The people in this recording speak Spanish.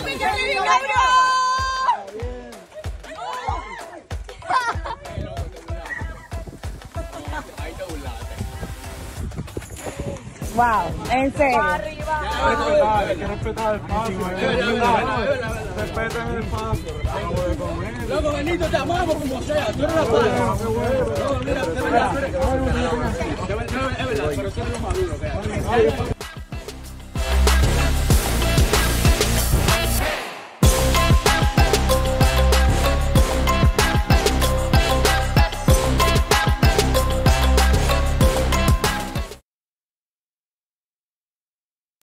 Wow, en serio. Arriba. Hay que respetar el espacio. Respeten el espacio. Loco, Benito, te amamos como sea. Tú eres la padre. No, mira, es verdad, pero tú eres lo maduro que hay.